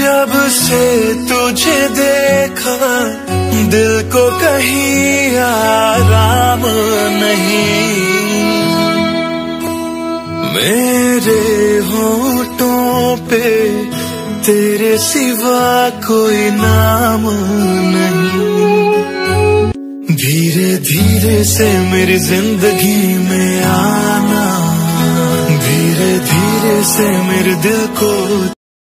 जब से तुझे देखा दिल को कहीं आराम नहीं, मेरे होठों पे तेरे सिवा कोई नाम नहीं। धीरे धीरे से मेरी जिंदगी में आना, धीरे धीरे से मेरे दिल को